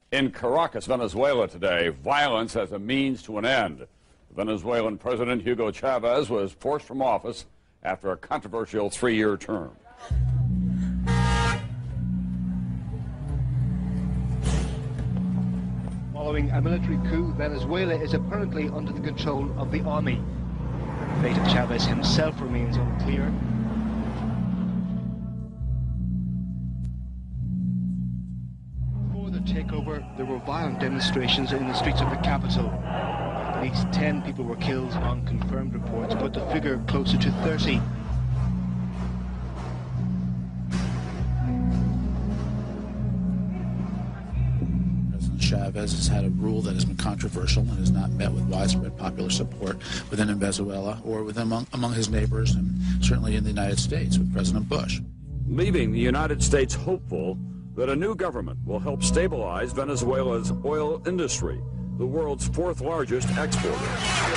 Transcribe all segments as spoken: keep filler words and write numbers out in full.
In Caracas, Venezuela today, violence as a means to an end. Venezuelan President Hugo Chavez was forced from office after a controversial three-year term. Following a military coup, Venezuela is apparently under the control of the army. The fate of Chavez himself remains unclear. Before the takeover, there were violent demonstrations in the streets of the capital. At least ten people were killed on confirmed reports, but the figure closer to thirty. Chavez has had a rule that has been controversial and has not met with widespread popular support within Venezuela or within among, among his neighbors, and certainly in the United States with President Bush. Leaving the United States hopeful that a new government will help stabilize Venezuela's oil industry, the world's fourth largest exporter.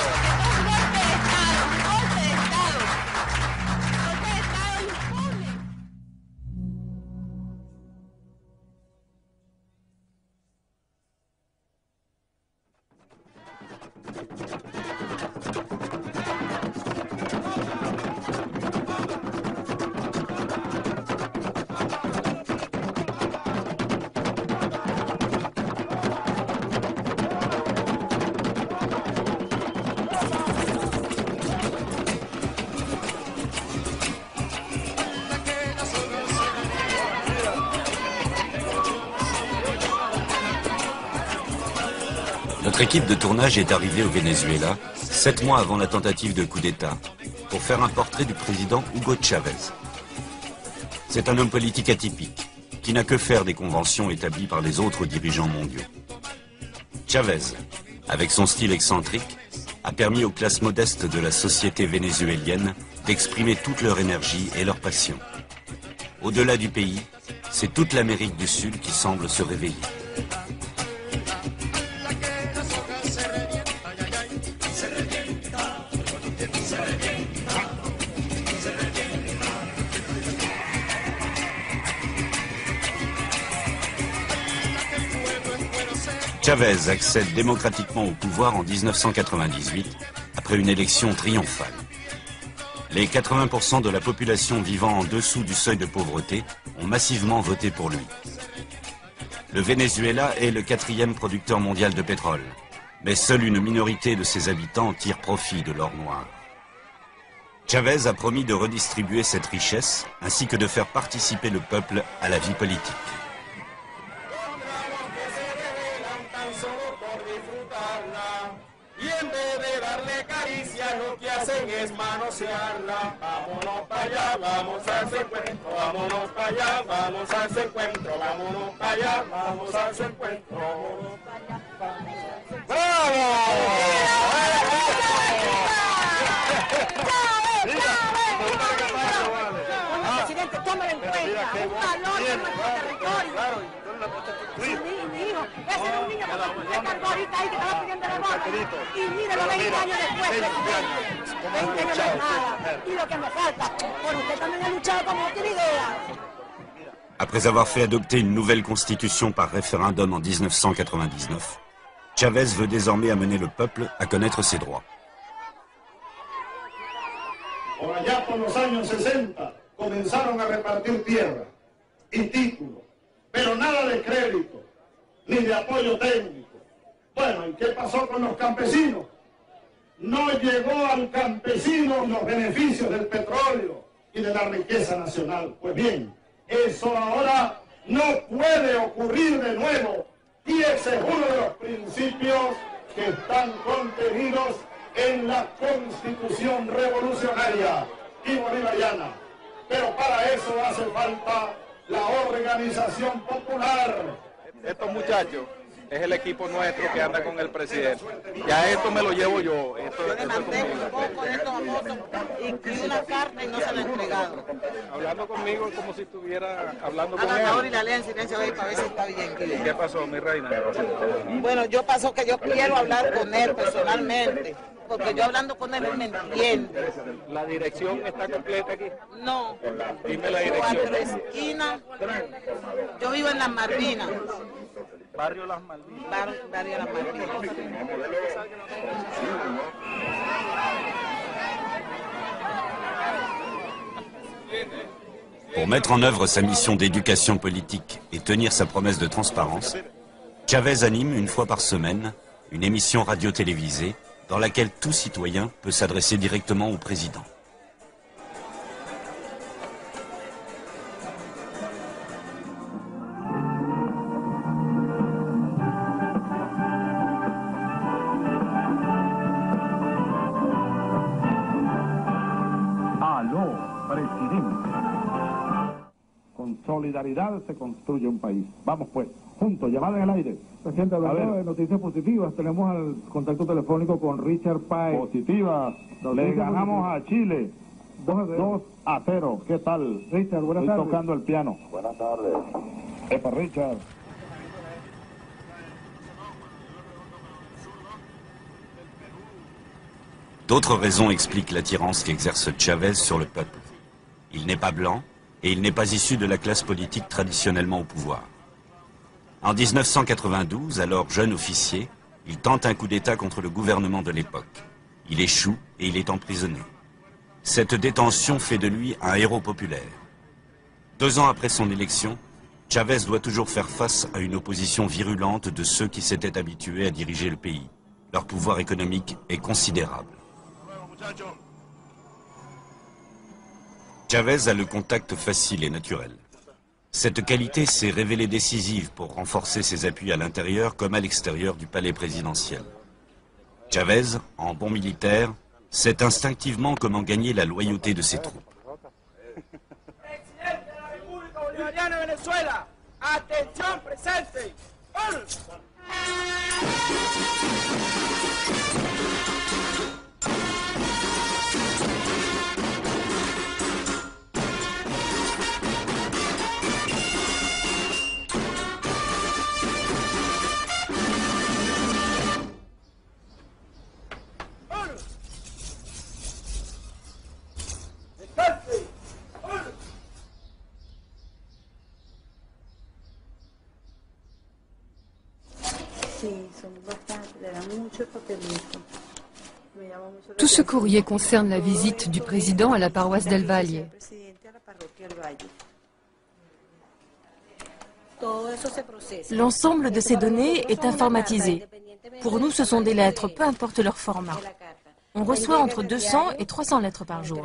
Notre équipe de tournage est arrivée au Venezuela, sept mois avant la tentative de coup d'État, pour faire un portrait du président Hugo Chavez. C'est un homme politique atypique, qui n'a que faire des conventions établies par les autres dirigeants mondiaux. Chavez, avec son style excentrique, a permis aux classes modestes de la société vénézuélienne d'exprimer toute leur énergie et leur passion. Au-delà du pays, c'est toute l'Amérique du Sud qui semble se réveiller. Chavez accède démocratiquement au pouvoir en mille neuf cent quatre-vingt-dix-huit, après une élection triomphale. Les quatre-vingts pour cent de la population vivant en dessous du seuil de pauvreté ont massivement voté pour lui. Le Venezuela est le quatrième producteur mondial de pétrole, mais seule une minorité de ses habitants tire profit de l'or noir. Chavez a promis de redistribuer cette richesse, ainsi que de faire participer le peuple à la vie politique. Vámonos para allá, vamos a ese encuentro, vámonos para allá, vamos a ese encuentro, vámonos para allá, vamos a ese encuentro. Presidente, tómalo en cuenta, un valor de nuestro territorio. Sí, mi hijo, ese era un niño que está ahorita ahí que estaba pidiendo la bola. Y míralo veinte años después, presidente. veinte años no es nada. Y lo que me falta, bueno, usted también ha luchado como no tiene idea. Après avoir fait adopter une nouvelle constitution par référendum en mille neuf cent quatre-vingt-dix-neuf, Chavez veut désormais amener le peuple à connaître ses droits. Por allá por los años sesenta comenzaron a repartir tierra y títulos, pero nada de crédito, ni de apoyo técnico. Bueno, ¿y qué pasó con los campesinos? No llegó al campesino los beneficios del petróleo y de la riqueza nacional. Pues bien, eso ahora no puede ocurrir de nuevo, y ese es uno de los principios que están contenidos en la Constitución revolucionaria y bolivariana. Pero para eso hace falta la organización popular. Estos muchachos es el equipo nuestro que anda con el presidente. Ya esto me lo llevo yo. Esto, Yo le mandé un poco de estos votos y una carta y no se la he entregado. Hablando conmigo es como si estuviera hablando con Hagan él. ahora y la lea en silencio ahí para ver si está bien. ¿Qué pasó, mi reina? Bueno, yo pasó que yo quiero hablar con él personalmente, porque yo hablando con él, él me entiende. ¿La dirección está completa aquí? No. Dime la dirección. Cuatro esquinas. Yo vivo en las Malvinas. Barrio Las Malvinas. Bar, barrio Las Malvinas. Pour mettre en œuvre sa mission d'éducation politique et tenir sa promesse de transparence, Chávez anime une fois par semaine une émission radio-télévisée dans laquelle tout citoyen peut s'adresser directement au président. Aló, presidente. Con solidaridad se construye un país. Vamos pues, juntos, llamada en el aire. Presidente, hablando de noticias positivas, tenemos el contacto telefónico con Richard Páez. Positiva, le ganamos a Chile dos a cero. ¿Qué tal? Richard, buenas Estoy tardes. tocando el piano. Buenas tardes. Epa, Richard. D'autres raisons expliquent l'attirance qu'exerce Chávez sur le peuple. Il n'est pas blanc et il n'est pas issu de la classe politique traditionnellement au pouvoir. En mille neuf cent quatre-vingt-douze, alors jeune officier, il tente un coup d'État contre le gouvernement de l'époque. Il échoue et il est emprisonné. Cette détention fait de lui un héros populaire. Deux ans après son élection, Chávez doit toujours faire face à une opposition virulente de ceux qui s'étaient habitués à diriger le pays. Leur pouvoir économique est considérable. Chávez a le contact facile et naturel. Cette qualité s'est révélée décisive pour renforcer ses appuis à l'intérieur comme à l'extérieur du palais présidentiel. Chávez, en bon militaire, sait instinctivement comment gagner la loyauté de ses troupes. Tout ce courrier concerne la visite du président à la paroisse del Valle. L'ensemble de ces données est informatisé. Pour nous, ce sont des lettres, peu importe leur format. On reçoit entre deux cents et trois cents lettres par jour.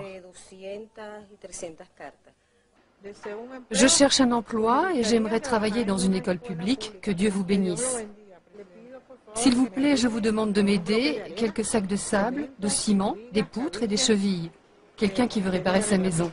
Je cherche un emploi et j'aimerais travailler dans une école publique. Que Dieu vous bénisse. S'il vous plaît, je vous demande de m'aider. Quelques sacs de sable, de ciment, des poutres et des chevilles. Quelqu'un qui veut réparer sa maison.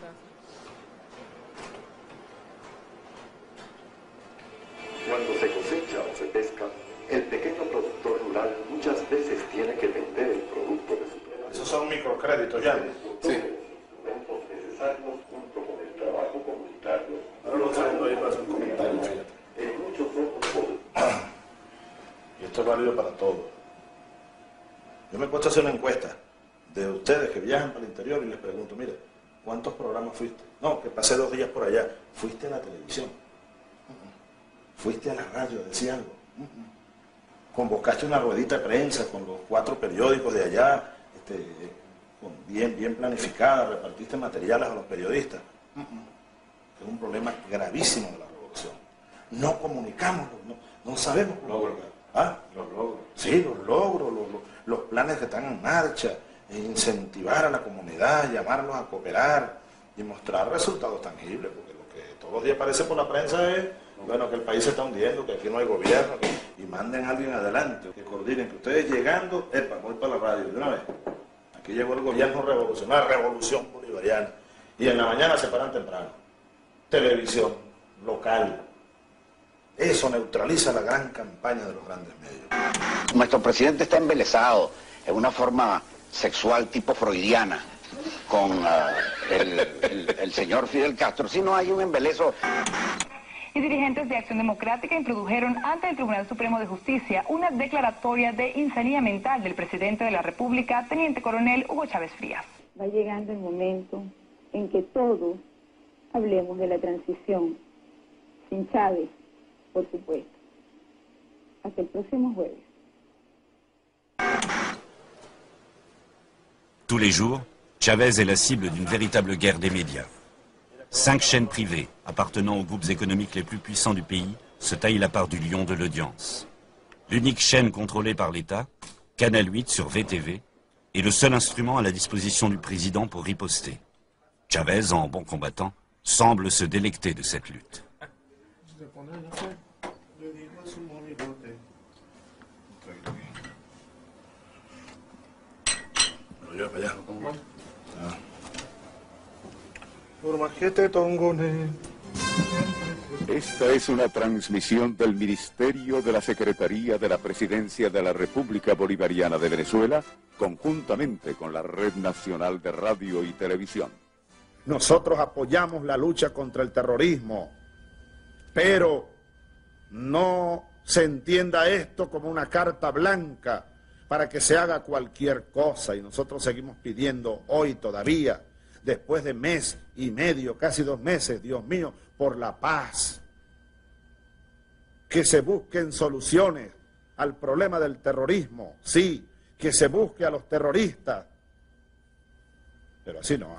Cuando se cosecha o se pesca, el pequeño productor rural muchas veces tiene que vender el producto de su trabajo. Esos son microcréditos ya. Sí. Documentos necesarios junto con el trabajo comunitario. Ahora lo traigo ahí para hacer un comentario, fíjate. En muchos otros. Y esto es válido para todos. Yo me he puesto a hacer una encuesta de ustedes que viajan para el interior y les pregunto, mire, ¿cuántos programas fuiste? No, que pasé dos días por allá. ¿Fuiste a la televisión? ¿Fuiste a la radio a decir algo? ¿Convocaste una ruedita de prensa con los cuatro periódicos de allá, este, con bien, bien planificada, repartiste materiales a los periodistas? Es un problema gravísimo de la revolución. No comunicamos, no, no sabemos logros. ¿Ah? Los logros. Sí, los logros, los, los, los planes que están en marcha, incentivar a la comunidad, llamarlos a cooperar y mostrar resultados tangibles, porque lo que todos los días aparece por la prensa es, bueno, que el país se está hundiendo, que aquí no hay gobierno, que, y manden a alguien adelante, que coordinen, que ustedes llegando, epa, voy para la radio de una vez. Aquí llegó el gobierno revolucionario, revolución bolivariana, y en la mañana se paran temprano. Televisión, local. Eso neutraliza la gran campaña de los grandes medios. Nuestro presidente está embelesado en una forma sexual tipo freudiana con uh, el, el, el señor Fidel Castro. Si no hay un embeleso. Y dirigentes de Acción Democrática introdujeron ante el Tribunal Supremo de Justicia una declaratoria de insanía mental del presidente de la República, Teniente Coronel Hugo Chávez Frías. Va llegando el momento en que todos hablemos de la transición, sin Chávez, por supuesto. Hasta el próximo jueves. Tous les jours, Chavez est la cible d'une véritable guerre des médias. Cinq chaînes privées, appartenant aux groupes économiques les plus puissants du pays, se taillent la part du lion de l'audience. L'unique chaîne contrôlée par l'État, Canal huit sur V T V, est le seul instrument à la disposition du président pour riposter. Chavez, en bon combattant, semble se délecter de cette lutte. Esta es una transmisión del Ministerio de la Secretaría de la Presidencia de la República Bolivariana de Venezuela, conjuntamente con la Red Nacional de Radio y Televisión. Nosotros apoyamos la lucha contra el terrorismo, pero no se entienda esto como una carta blanca para que se haga cualquier cosa. Y nosotros seguimos pidiendo hoy todavía, después de mes y medio, casi dos meses, Dios mío, por la paz, que se busquen soluciones al problema del terrorismo, sí, que se busque a los terroristas, pero así no.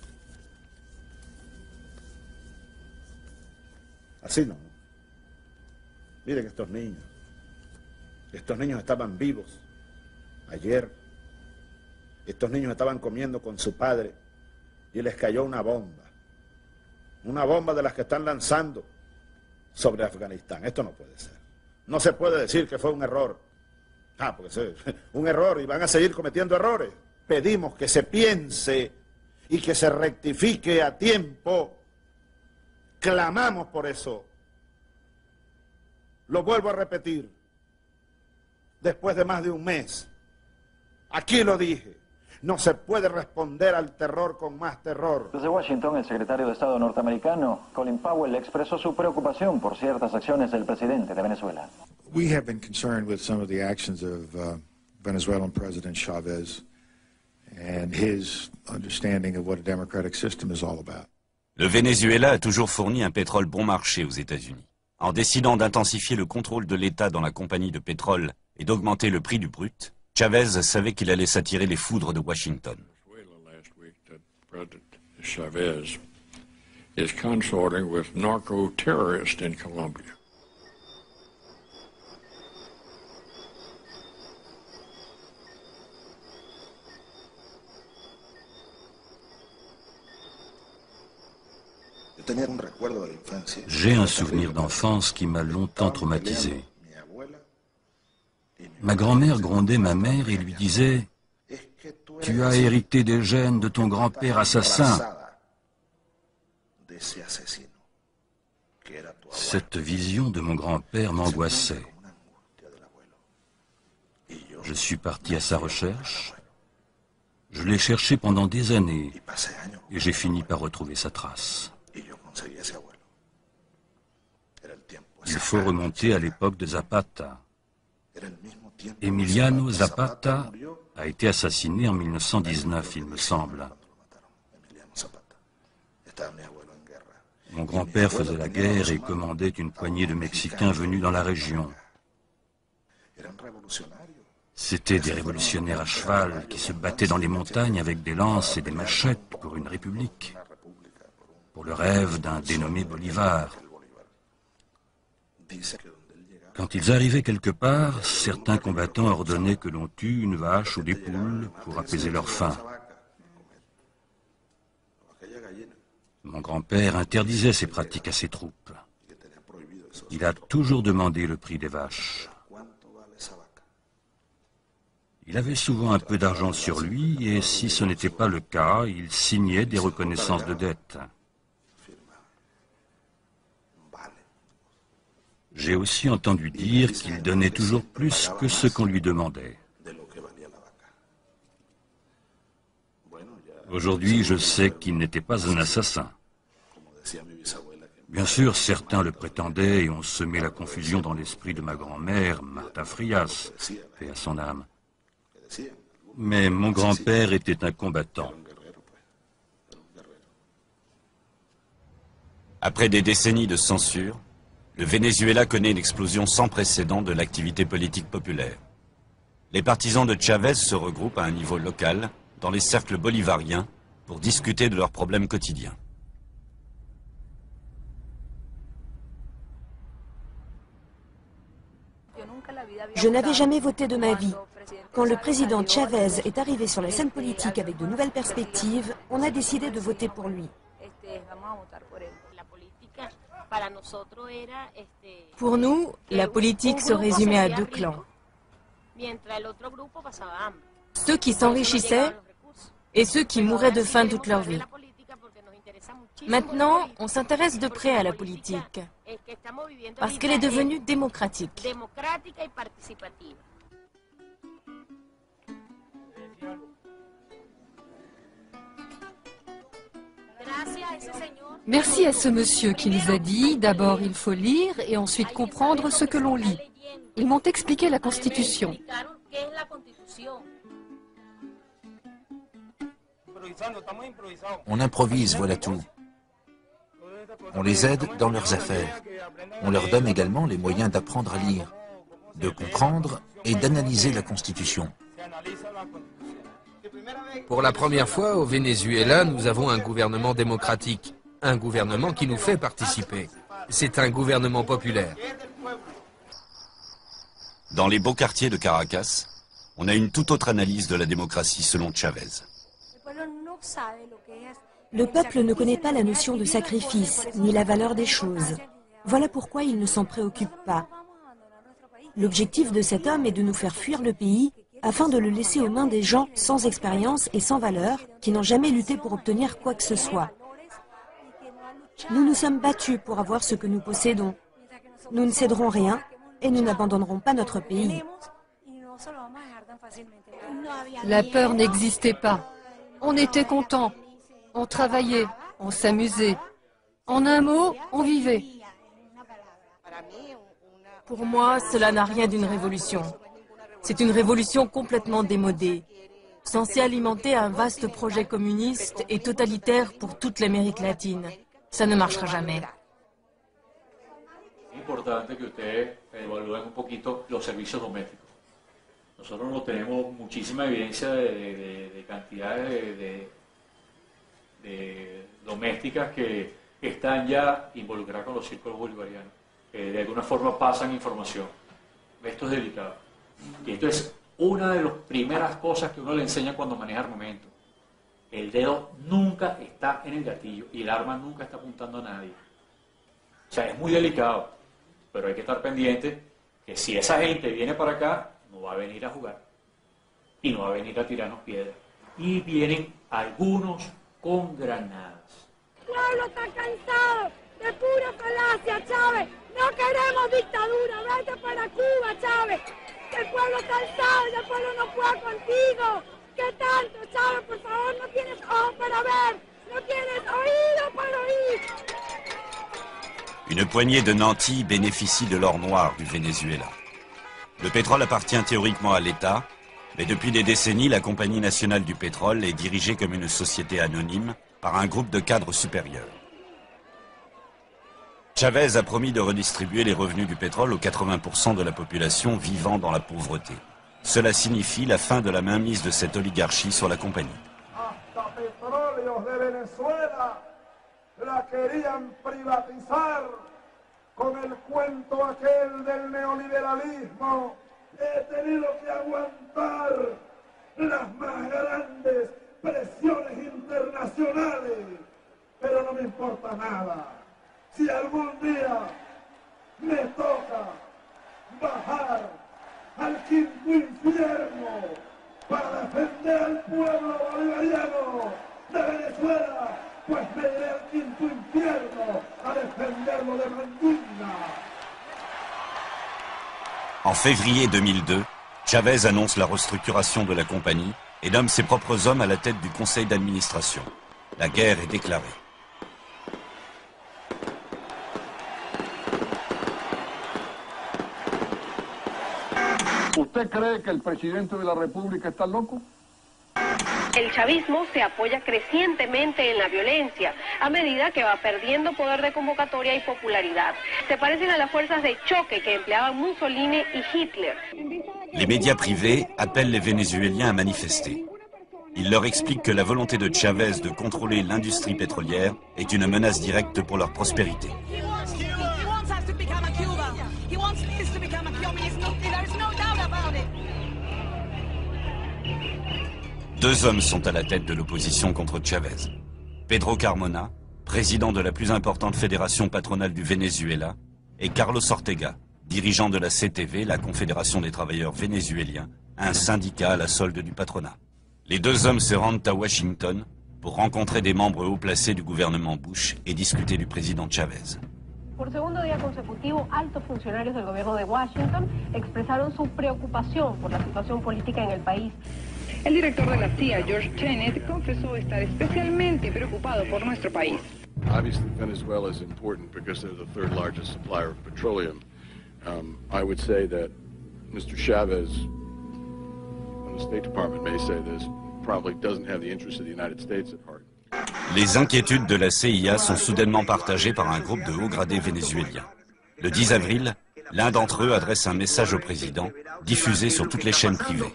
Así no. Miren estos niños. Estos niños estaban vivos ayer. Estos niños estaban comiendo con su padre y les cayó una bomba. Una bomba de las que están lanzando sobre Afganistán. Esto no puede ser. No se puede decir que fue un error. Ah, porque es un error y van a seguir cometiendo errores. Pedimos que se piense y que se rectifique a tiempo. Clamamos por eso. Lo vuelvo a repetir. Después de más de un mes. Aquí lo dije. No se puede responder al terror con más terror. Desde Washington, el secretario de Estado norteamericano, Colin Powell, expresó su preocupación por ciertas acciones del presidente de Venezuela. We have been concerned with some of the actions of uh, Venezuelan President Chavez and his understanding of what a democratic system is all about. Le Venezuela a toujours fourni un pétrole bon marché aux États-Unis. En décidant d'intensifier le contrôle de l'État dans la compagnie de pétrole et d'augmenter le prix du brut, Chavez savait qu'il allait s'attirer les foudres de Washington. Chavez is consorting with narco-terrorists in Colombia. J'ai un souvenir d'enfance qui m'a longtemps traumatisé. Ma grand-mère grondait ma mère et lui disait « Tu as hérité des gènes de ton grand-père assassin ». Cette vision de mon grand-père m'angoissait. Je suis parti à sa recherche. Je l'ai cherché pendant des années et j'ai fini par retrouver sa trace. Il faut remonter à l'époque de Zapata. Emiliano Zapata a été assassiné en mille neuf cent dix-neuf, il me semble. Mon grand-père faisait la guerre et commandait une poignée de Mexicains venus dans la région. C'étaient des révolutionnaires à cheval qui se battaient dans les montagnes avec des lances et des machettes pour une république, pour le rêve d'un dénommé Bolivar. Quand ils arrivaient quelque part, certains combattants ordonnaient que l'on tue une vache ou des poules pour apaiser leur faim. Mon grand-père interdisait ces pratiques à ses troupes. Il a toujours demandé le prix des vaches. Il avait souvent un peu d'argent sur lui et si ce n'était pas le cas, il signait des reconnaissances de dette. J'ai aussi entendu dire qu'il donnait toujours plus que ce qu'on lui demandait. Aujourd'hui, je sais qu'il n'était pas un assassin. Bien sûr, certains le prétendaient et ont semé la confusion dans l'esprit de ma grand-mère, Martha Frias, paix à son âme. Mais mon grand-père était un combattant. Après des décennies de censure, Le Venezuela connaît une explosion sans précédent de l'activité politique populaire. Les partisans de Chavez se regroupent à un niveau local, dans les cercles bolivariens, pour discuter de leurs problèmes quotidiens. Je n'avais jamais voté de ma vie. Quand le président Chavez est arrivé sur la scène politique avec de nouvelles perspectives, on a décidé de voter pour lui. Pour nous, la politique se résumait à deux clans. Ceux qui s'enrichissaient et ceux qui mouraient de faim toute leur vie. Maintenant, on s'intéresse de près à la politique, parce qu'elle est devenue démocratique. Merci à ce monsieur qui nous a dit, d'abord il faut lire et ensuite comprendre ce que l'on lit. Ils m'ont expliqué la Constitution. On improvise, voilà tout. On les aide dans leurs affaires. On leur donne également les moyens d'apprendre à lire, de comprendre et d'analyser la Constitution. Pour la première fois au Venezuela, nous avons un gouvernement démocratique. Un gouvernement qui nous fait participer. C'est un gouvernement populaire. Dans les beaux quartiers de Caracas, on a une toute autre analyse de la démocratie selon Chavez. Le peuple ne connaît pas la notion de sacrifice, ni la valeur des choses. Voilà pourquoi il ne s'en préoccupe pas. L'objectif de cet homme est de nous faire fuir le pays afin de le laisser aux mains des gens sans expérience et sans valeur, qui n'ont jamais lutté pour obtenir quoi que ce soit. Nous nous sommes battus pour avoir ce que nous possédons. Nous ne céderons rien et nous n'abandonnerons pas notre pays. La peur n'existait pas. On était contents. On travaillait, on s'amusait. En un mot, on vivait. Pour moi, cela n'a rien d'une révolution. C'est une révolution complètement démodée, censée alimenter un vaste projet communiste et totalitaire pour toute l'Amérique latine. Ça ne marchera jamais. Es importante que ustedes evalúen un poquito los servicios domésticos. Nosotros no tenemos muchísima evidencia de, de, de cantidades de, de, de domésticas que están ya involucradas con los círculos bolivarianos, que de alguna forma pasan información. Esto es delicado. Y esto es una de las primeras cosas que uno le enseña cuando maneja armamento. El dedo nunca está en el gatillo y el arma nunca está apuntando a nadie. O sea, es muy delicado, pero hay que estar pendiente que si esa gente viene para acá, no va a venir a jugar y no va a venir a tirarnos piedras. Y vienen algunos con granadas. El pueblo está cansado de pura falacia, Chávez. No queremos dictadura, vete para Cuba, Chávez. El pueblo está cansado y el pueblo no puede contigo. ¿Qué tanto, Chávez? Por favor, no tienes ojos para ver, no tienes oídos para oír. Une poignée de nantis bénéficie de l'or noir du Venezuela. Le pétrole appartient théoriquement à l'État, mais depuis des décennies, la Compagnie nationale du pétrole est dirigée comme une société anonyme par un groupe de cadres supérieurs. Chavez a promis de redistribuer les revenus du pétrole aux quatre-vingts pour cent de la population vivant dans la pauvreté. Cela signifie la fin de la mainmise de cette oligarchie sur la compagnie. Hasta Petróleos de Venezuela la querían privatizar con el cuento aquel del neoliberalismo. He tenido que aguantar las más grandes presiones internacionales, pero no me importa nada. Si algún día me toca bajar al quinto infierno para defender al pueblo bolivariano de Venezuela, pues me iré al quinto infierno a defenderlo de Mandinga. En février deux mille deux, Chavez annonce la restructuration de la compagnie et nomme ses propres hommes à la tête du conseil d'administration. La guerre est déclarée. ¿Usted cree que el presidente de la República está loco? El chavismo se apoya crecientemente en la violencia, a medida que va perdiendo poder de convocatoria y popularidad. Se parecen a las fuerzas de choque que empleaban Mussolini y Hitler. Les médias privés appellent les Vénézuéliens à manifester. Ils leur expliquent que la volonté de Chavez de contrôler l'industrie pétrolière est une menace directe pour leur prospérité. Deux hommes sont à la tête de l'opposition contre Chavez. Pedro Carmona, président de la plus importante fédération patronale du Venezuela, et Carlos Ortega, dirigeant de la C T V, la Confédération des travailleurs vénézuéliens, un syndicat à la solde du patronat. Les deux hommes se rendent à Washington pour rencontrer des membres haut placés du gouvernement Bush et discuter du président Chavez. Por segundo día consecutivo, altos funcionarios del gobierno de Washington expresaron su preocupación por la situación política en el país. El director de la C I A, George Tenet, confesó estar especialmente preocupado por nuestro país. Obviously, Venezuela is important because they're the third largest supplier of petroleum. Um, I would say that Mister Chavez, and the State Department may say this, probably doesn't have the interests of the United States at heart. Les inquiétudes de la C I A sont soudainement partagées par un groupe de hauts gradés vénézuéliens. Le dix avril, l'un d'entre eux adresse un message au président, diffusé sur toutes les chaînes privées.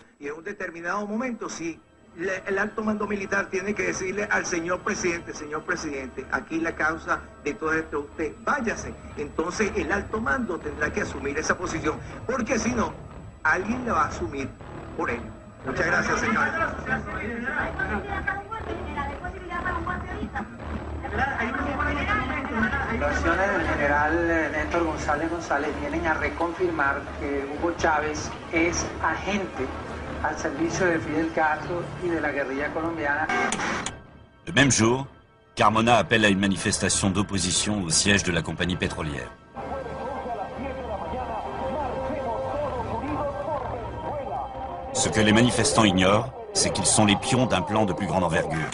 El alto mando militar tiene que decirle al señor presidente, señor presidente, aquí la causa de todo esto, usted váyase. Entonces el alto mando tendrá que asumir esa posición, porque si no, alguien la va a asumir por ello. Muchas gracias, señor. Declaraciones del general Néstor González González vienen a reconfirmar que Hugo Chávez es agente al servicio de Fidel Castro y de la guerrilla colombiana. Le même jour, Carmona appelle à une manifestation d'opposition au siège de la compagnie pétrolière. Ce que les manifestants ignorent, c'est qu'ils sont les pions d'un plan de plus grande envergure.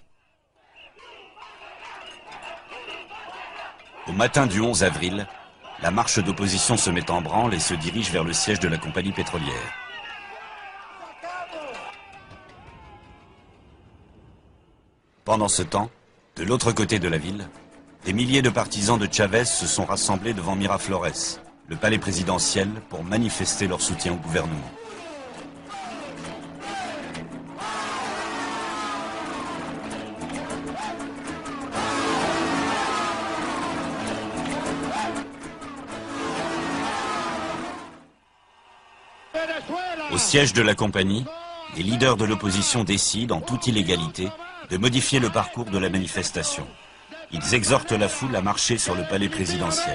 Au matin du onze avril, la marche d'opposition se met en branle et se dirige vers le siège de la compagnie pétrolière. Pendant ce temps, de l'autre côté de la ville, des milliers de partisans de Chavez se sont rassemblés devant Miraflores, le palais présidentiel, pour manifester leur soutien au gouvernement. Au siège de la compagnie, les leaders de l'opposition décident, en toute illégalité, de modifier le parcours de la manifestation. Ils exhortent la foule à marcher sur le palais présidentiel.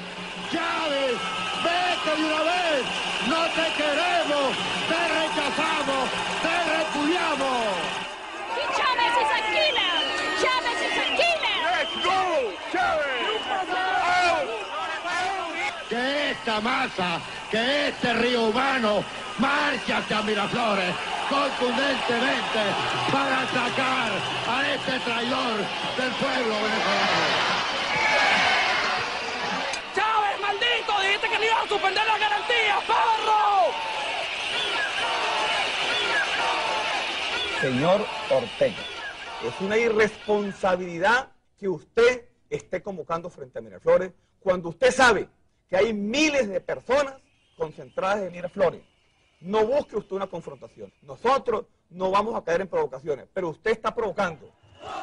Que esta masa, que este río humano marche hacia Miraflores contundentemente para sacar a este traidor del pueblo venezolano. ¡Chávez, maldito! Dijiste que no ibas a suspender la garantía, perro. Señor Ortega, es una irresponsabilidad que usted esté convocando frente a Miraflores cuando usted sabe que hay miles de personas concentradas en Miraflores. No busque usted una confrontación. Nosotros no vamos a caer en provocaciones, pero usted está provocando.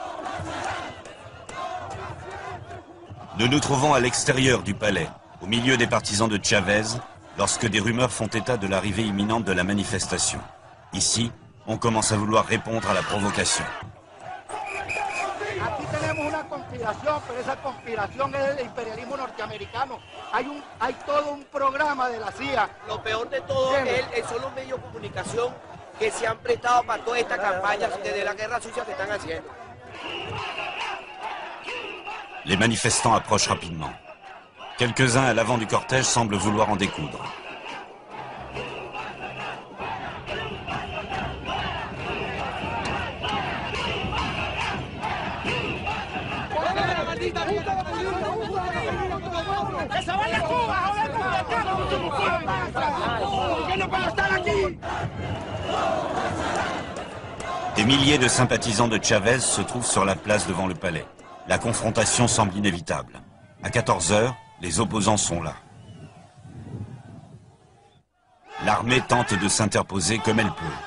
Nous nous trouvons à l'extérieur du palais, au milieu des partisans de Chavez, lorsque des rumeurs font état de l'arrivée imminente de la manifestation. Ici, on commence à vouloir répondre à la provocation. Aquí tenemos una conspiración, pero esa conspiración es del imperialismo norteamericano. Hay un, hay todo un programa de la C I A. Lo peor de todo es, es, son los medios de comunicación que se han prestado para toda esta campaña de la guerra sucia que están haciendo. Les manifestants approchent rapidement. Quelques-uns à l'avant du cortège semblent vouloir en découdre. ¡Que se vaya a Cuba, joder, cubatanos! ¡No somos cubanos! ¡Yo no puedo estar aquí! Des milliers de sympathisants de Chavez se trouvent sur la place devant le palais. La confrontation semble inévitable. À quatorze heures, les opposants sont là. L'armée tente de s'interposer comme elle peut.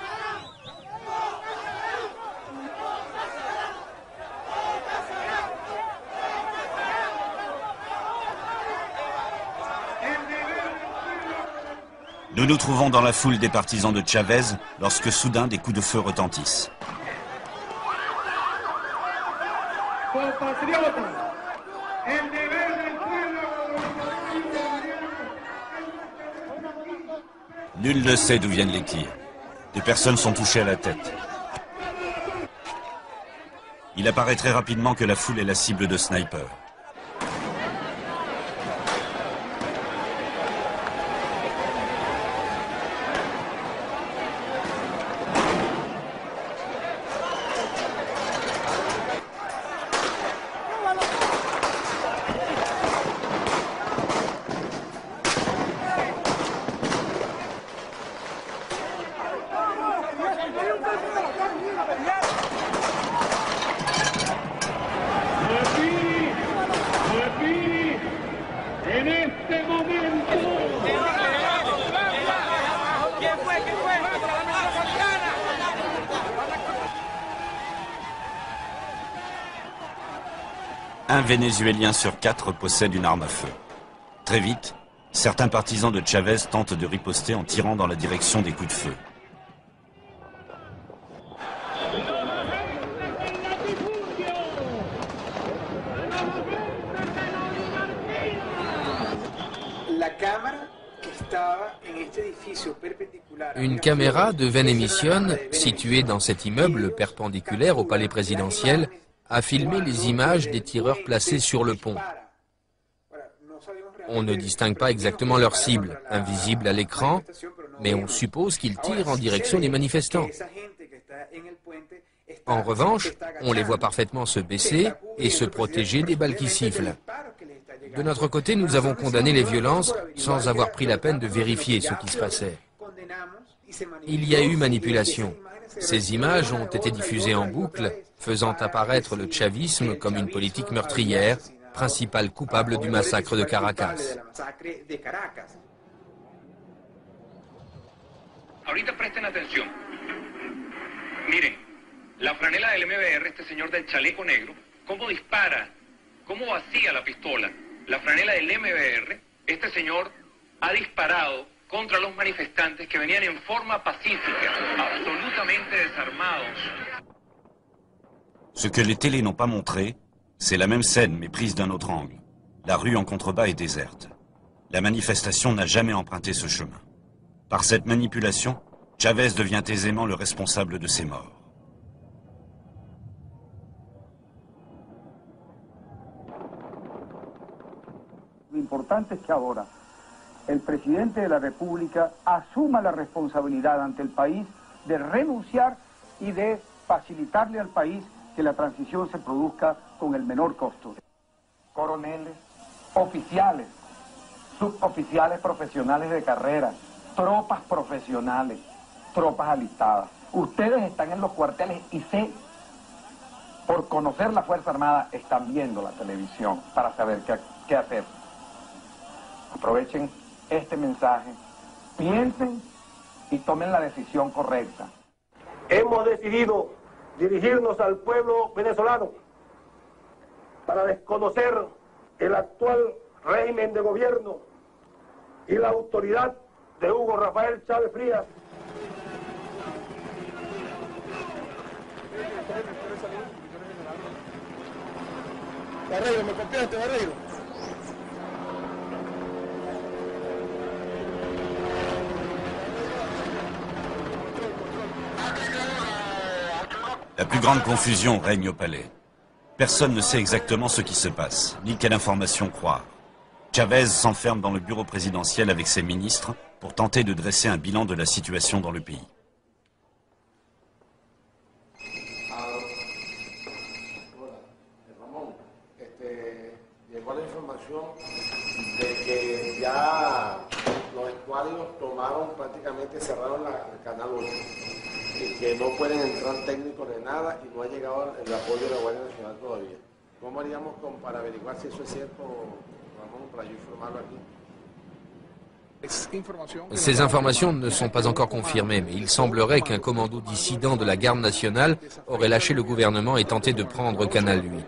Nous nous trouvons dans la foule des partisans de Chavez lorsque soudain des coups de feu retentissent. Nul ne sait d'où viennent les tirs. Des personnes sont touchées à la tête. Il apparaît très rapidement que la foule est la cible de snipers. Un Vénézuélien sur quatre possède une arme à feu. Très vite, certains partisans de Chavez tentent de riposter en tirant dans la direction des coups de feu. Une caméra de Venevisión, située dans cet immeuble perpendiculaire au palais présidentiel, a filmé les images des tireurs placés sur le pont. On ne distingue pas exactement leur cible, invisible à l'écran, mais on suppose qu'ils tirent en direction des manifestants. En revanche, on les voit parfaitement se baisser et se protéger des balles qui sifflent. De notre côté, nous avons condamné les violences sans avoir pris la peine de vérifier ce qui se passait. Il y a eu manipulation. Ces images ont été diffusées en boucle, faisant apparaître le chavisme comme une politique meurtrière, principal coupable du massacre de Caracas. Ahorita presten atención. Miren, la franela del M B R, este señor del chaleco negro, cómo dispara, cómo vacía la pistola. La franela del M B R, este señor ha disparado contra los manifestantes que venían en forma pacífica, absolutamente desarmados. Ce que les télés n'ont pas montré, c'est la même scène mais prise d'un autre angle. La rue en contrebas est déserte. La manifestation n'a jamais emprunté ce chemin. Par cette manipulation, Chavez devient aisément le responsable de ces morts. Lo importante es que ahora el presidente de la República asuma la responsabilidad ante el país de renunciar y de facilitarle al país que la transición se produzca con el menor costo. Coroneles, oficiales, suboficiales profesionales de carrera, tropas profesionales, tropas alistadas. Ustedes están en los cuarteles y sé, por conocer la Fuerza Armada, están viendo la televisión para saber qué, qué hacer. Aprovechen este mensaje, piensen y tomen la decisión correcta. Hemos decidido dirigirnos al pueblo venezolano para desconocer el actual régimen de gobierno y la autoridad de Hugo Rafael Chávez Frías. Barreiro, ¿me copiaste, Barreiro? La plus grande confusion règne au palais. Personne ne sait exactement ce qui se passe, ni quelle information croire. Chavez s'enferme dans le bureau présidentiel avec ses ministres pour tenter de dresser un bilan de la situation dans le pays. Llegó la información de que ya los escuadrinos tomaron, prácticamente cerraron la, el canal ocho. y que no pueden entrar técnicos de nada y no ha llegado el apoyo de la Guardia Nacional todavía. ¿Cómo haríamos con, para averiguar si eso es cierto, Ramón, para yo informarlo aquí? Ces informations ne sont pas encore confirmées, mais il semblerait qu'un commando dissident de la garde nationale aurait lâché le gouvernement et tenté de prendre Canal huit.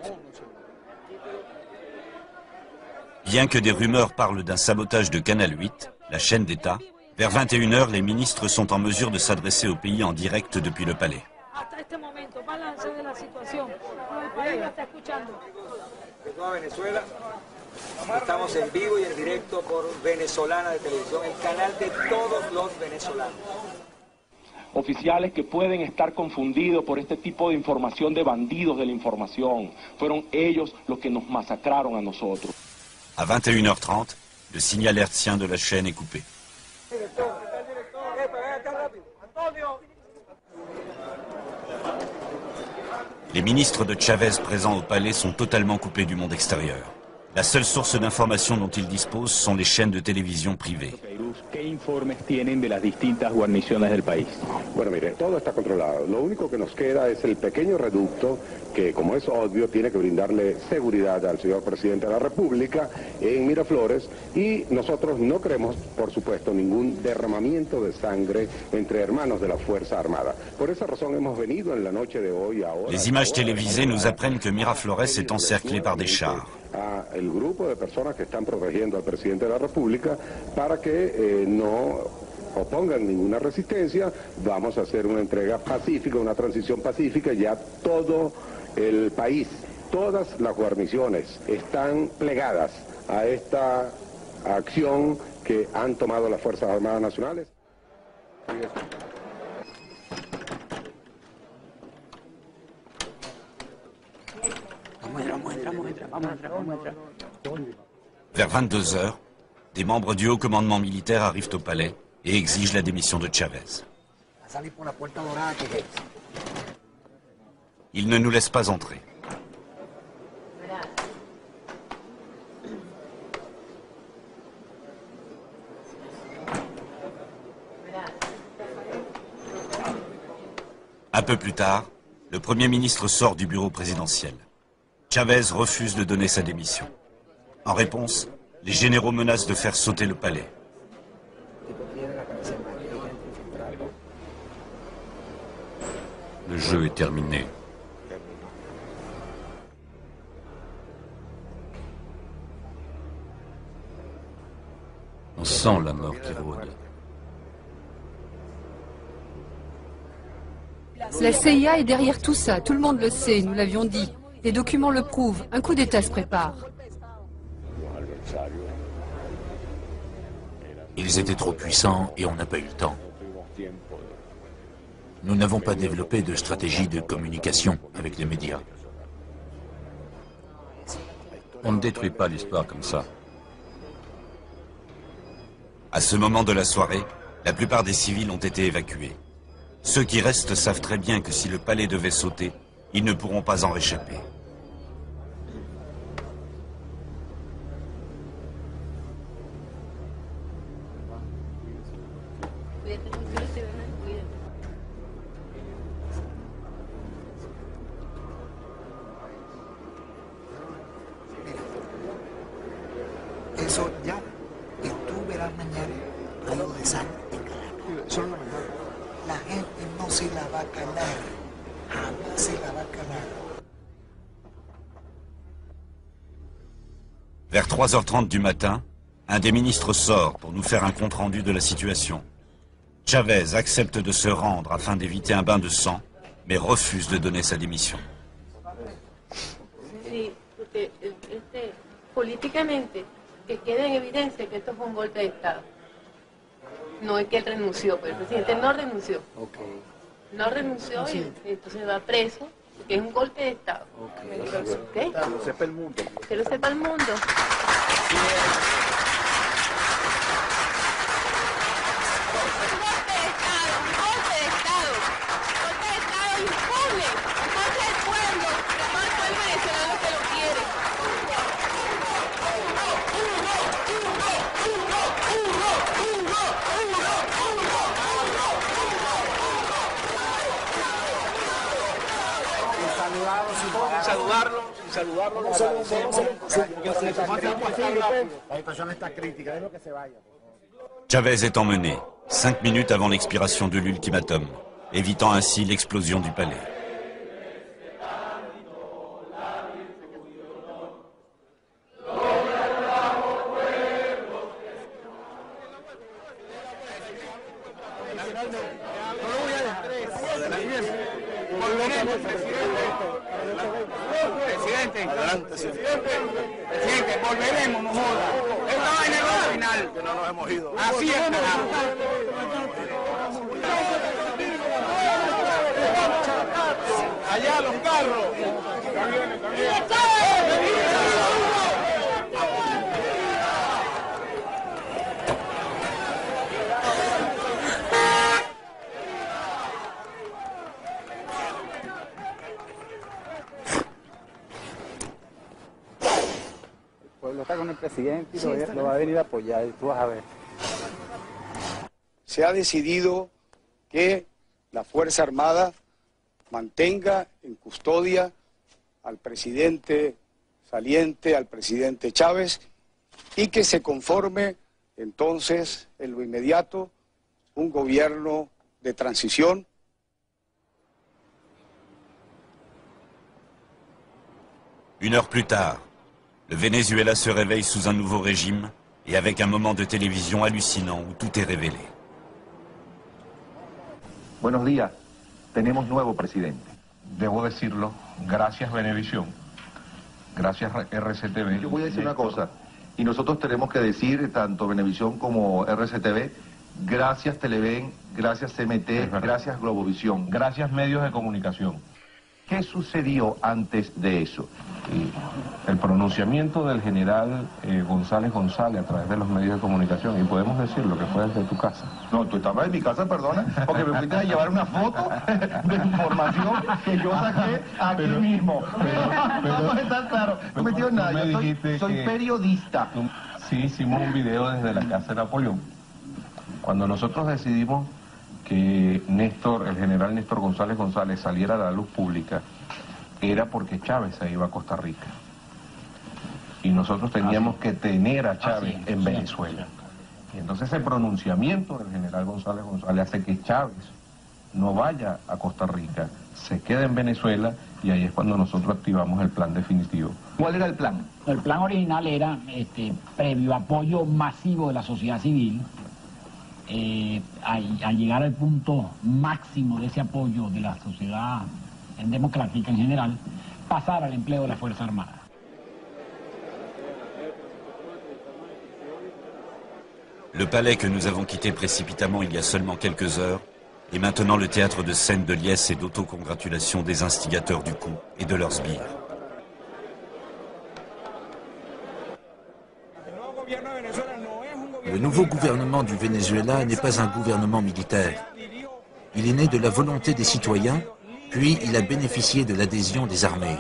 Bien que des rumeurs parlent d'un sabotage de Canal huit, la chaîne d'État, vers vingt et une heures, les ministres sont en mesure de s'adresser au pays en direct depuis le palais. Estamos en vivo y en directo por Venezolana de Televisión, el canal de todos los venezolanos. Oficiales que pueden estar confundidos por este tipo de información de bandidos de la información. Fueron ellos los que nos masacraron a nosotros. À vingt et une heures trente, le signal hertzien de la chaîne est coupé. Les ministres de Chávez présents au palais sont totalement coupés du monde extérieur. La seule source d'information dont ils disposent sont les chaînes de télévision privées. ¿Qué informes tienen de las distintas guarniciones del país? Bueno, mire, todo está controlado. Lo único que nos queda es el pequeño reducto que, como es obvio, tiene que brindarle seguridad al señor presidente de la República en Miraflores, y nosotros no queremos, por supuesto, ningún derramamiento de sangre entre hermanos de la Fuerza Armada. Por esa razón hemos venido en la noche de hoy ahora... Les images télévisées nous apprennent que Miraflores est encerclé par des chars. A el grupo de personas que están protegiendo al presidente de la República para que eh, no opongan ninguna resistencia. Vamos a hacer una entrega pacífica, una transición pacífica. Ya todo el país, todas las guarniciones están plegadas a esta acción que han tomado las Fuerzas Armadas Nacionales. Vers vingt-deux heures, des membres du haut commandement militaire arrivent au palais et exigent la démission de Chávez. Ils ne nous laissent pas entrer. Un peu plus tard, le Premier ministre sort du bureau présidentiel. Chávez refuse de donner sa démission. En réponse, les généraux menacent de faire sauter le palais. Le jeu est terminé. On sent la mort qui rôde. La C I A est derrière tout ça, tout le monde le sait, nous l'avions dit. Les documents le prouvent, un coup d'État se prépare. Ils étaient trop puissants et on n'a pas eu le temps. Nous n'avons pas développé de stratégie de communication avec les médias. On ne détruit pas l'histoire comme ça. À ce moment de la soirée, la plupart des civils ont été évacués. Ceux qui restent savent très bien que si le palais devait sauter, ils ne pourront pas en réchapper. Eso ya, y tú verás mañana río de sangre en Caracas. La gente no se la va a calar, jamás se la va a calar. Vers trois heures trente du matin, un des ministres sort pour nous faire un compte-rendu de la situation. Chávez accepte de se rendre afin d'éviter un bain de sang, mais refuse de donner sa démission. Sí, porque este, políticamente que quede en evidencia que esto fue un golpe de Estado. No es que él renunció, pero el presidente no renunció. Okay. No renunció y entonces va preso, porque es un golpe de Estado. Okay. ¿Okay? Que lo sepa el mundo. Que lo sepa el mundo. saludarlo, sin saludarlo, sin saludarlo, lo agradecemos. La situación está crítica, es lo que se vaya. Chavez est emmené, cinq minutes avant l'expiration de l'ultimatum, évitant ainsi l'explosion du palais. Presidente, adelante, presidente. Presidente, volveremos, no joda. Esta vaina es la final. Que no nos hemos ido. Así es, carajo. Allá los carros. El pueblo está con el presidente y sí, lo, lo va a venir a apoyar, y tú vas a ver. Se ha decidido que la Fuerza Armada mantenga en custodia al presidente saliente, al presidente Chávez, y que se conforme entonces en lo inmediato un gobierno de transición. Une heure plus tard, le Venezuela se réveille sous un nouveau régime et avec un moment de télévision hallucinant où tout est révélé. Buenos días, tenemos nuevo presidente. Debo decirlo, gracias Venevisión, gracias R C T V. Yo voy a decir una cosa, y nosotros tenemos que decir, tanto Venevisión como R C T V, gracias Televen, gracias C M T, gracias Globovisión, gracias medios de comunicación. ¿Qué sucedió antes de eso? El pronunciamiento del general eh, González González a través de los medios de comunicación, y podemos decir lo que fue desde tu casa. No, tú estabas en mi casa, perdona, porque me fuiste a llevar una foto de información que yo saqué aquí pero, mismo. Pero, pero, no está claro, no me digas nada, yo soy, soy que, periodista. Tú, sí, hicimos un video desde la casa de Napoleón. Cuando nosotros decidimos que Néstor, el general Néstor González González saliera a la luz pública, era porque Chávez se iba a Costa Rica. Y nosotros teníamos que tener a Chávez en Venezuela. Y entonces el pronunciamiento del general González González hace que Chávez no vaya a Costa Rica, se quede en Venezuela, y ahí es cuando nosotros activamos el plan definitivo. ¿Cuál era el plan? El plan original era, este, previo apoyo masivo de la sociedad civil, Eh, a, a llegar al punto máximo de ese apoyo de la sociedad democrática en general, pasar al empleo de la Fuerza Armada. Le palais que nous avons quitté précipitamment il y a seulement quelques heures est maintenant le théâtre de scènes de liesse et d'autocongratulation des instigateurs du coup et de leurs sbires. Le nouveau gouvernement du Venezuela n'est pas un gouvernement militaire. Il est né de la volonté des citoyens, puis il a bénéficié de l'adhésion des armées.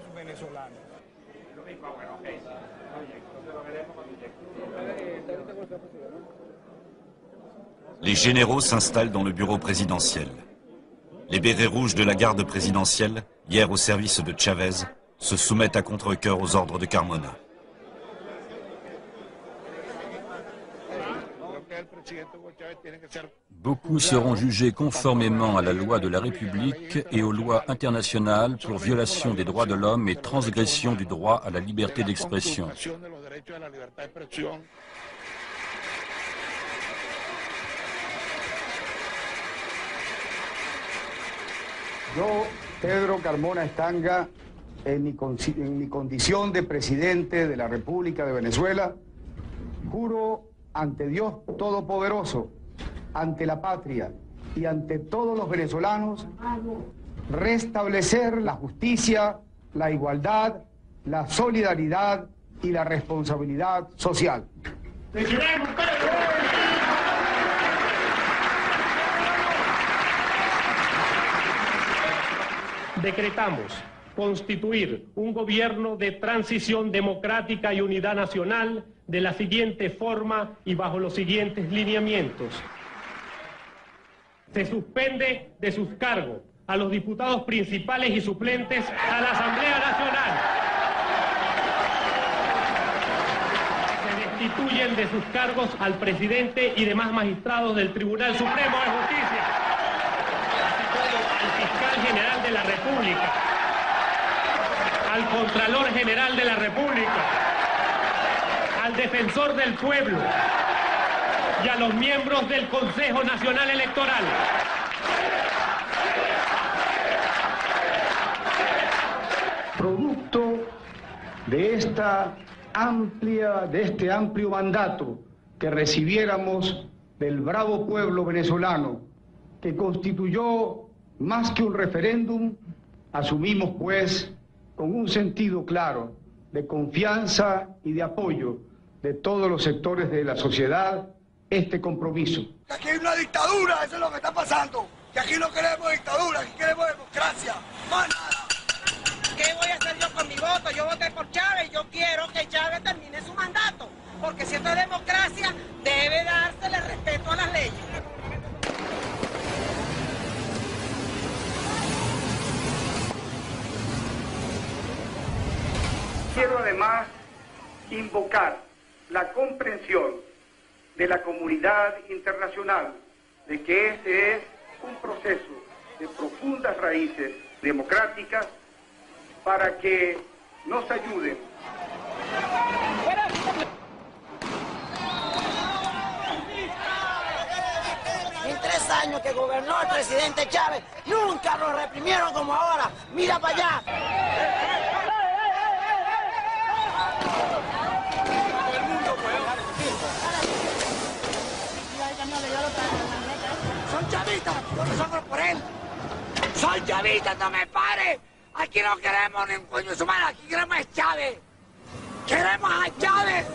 Les généraux s'installent dans le bureau présidentiel. Les bérets rouges de la garde présidentielle, hier au service de Chavez, se soumettent à contre-cœur aux ordres de Carmona. Beaucoup seront jugés conformément à la loi de la République et aux lois internationales pour violation des droits de l'homme et transgression du droit à la liberté d'expression. Yo, Pedro Carmona Estanga, en mi, en mi condición de presidente de la República de Venezuela, juro ante Dios Todopoderoso, ante la patria y ante todos los venezolanos, restablecer la justicia, la igualdad, la solidaridad y la responsabilidad social. Decretamos constituir un gobierno de transición democrática y unidad nacional de la siguiente forma y bajo los siguientes lineamientos. Se suspende de sus cargos a los diputados principales y suplentes a la Asamblea Nacional. Se destituyen de sus cargos al presidente y demás magistrados del Tribunal Supremo de Justicia, así como al fiscal general de la República, al Contralor General de la República, al Defensor del Pueblo y a los miembros del Consejo Nacional Electoral. Producto de esta amplia, de este amplio mandato que recibiéramos del bravo pueblo venezolano, que constituyó más que un referéndum, asumimos pues con un sentido claro de confianza y de apoyo de todos los sectores de la sociedad este compromiso. Aquí hay una dictadura, eso es lo que está pasando. Que aquí no queremos dictadura, aquí queremos democracia. Más nada. ¿Qué voy a hacer yo con mi voto? Yo voté por Chávez y yo quiero que Chávez termine su mandato. Porque si esto es democracia, debe dársele respeto a las leyes. Quiero además invocar la comprensión de la comunidad internacional de que este es un proceso de profundas raíces democráticas para que nos ayuden. En tres años que gobernó el presidente Chávez, nunca lo reprimieron como ahora. Mira para allá. Son chavistas, yo no soy por él. Son chavistas, no me pare. Aquí no queremos ningún coño de su madre, aquí queremos a Chávez. Queremos a Chávez.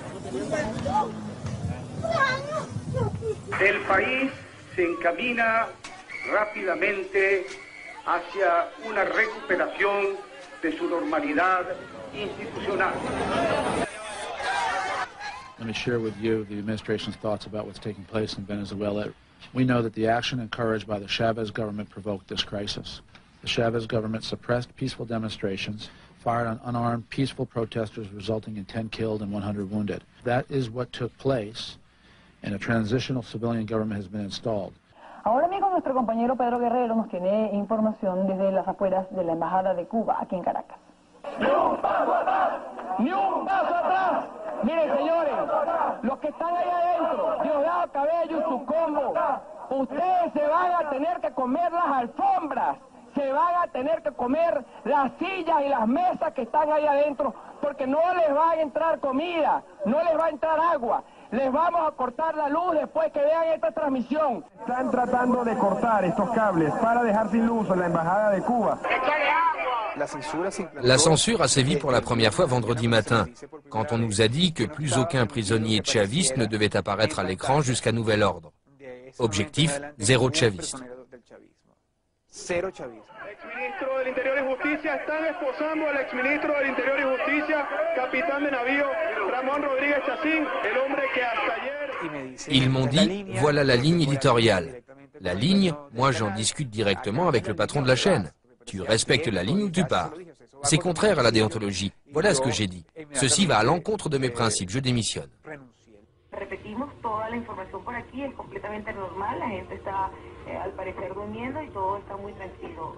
El país se encamina rápidamente hacia una recuperación de su normalidad institucional. Let me share with you the administration's thoughts about what's taking place in Venezuela. We know that the action encouraged by the Chavez government provoked this crisis. The Chavez government suppressed peaceful demonstrations, fired on unarmed peaceful protesters, resulting in ten killed and one hundred wounded. That is what took place, and a transitional civilian government has been installed. Ahora mismo nuestro compañero Pedro Guerrero nos tiene información desde las afueras de la Embajada de Cuba, aquí en Caracas. ¡Ni un paso atrás! ¡Ni un paso atrás! Miren, señores, los que están ahí adentro, Diosdado Cabello y su combo, ustedes se van a tener que comer las alfombras, se van a tener que comer las sillas y las mesas que están ahí adentro, porque no les va a entrar comida, no les va a entrar agua. Les vamos a cortar la luz después que vean esta transmisión. Están tratando de cortar estos cables para dejar sin luz la embajada de Cuba. La censure a sévi pour la première fois vendredi matin, quand on nous a dit que plus aucun prisonnier chaviste ne devait apparaître à l'écran jusqu'à nouvel ordre. Objectif, zéro chaviste. Exministro del Interior y Justicia, están esposando al exministro del Interior y Justicia, capitán de navío Ramón Rodríguez Chacín, el hombre que hasta ayer... Ils m'ont dit, voilà la ligne éditoriale. La ligne, moi j'en discute directement avec le patron de la chaîne. Tu respectes la ligne ou tu pars. C'est contraire à la déontologie. Voilà ce que j'ai dit. Ceci va à l'encontre de mes principes. Je démissionne. Repetimos, toda la información por aquí es completamente normal. La gente está, eh, al parecer, durmiendo y todo está muy tranquilo.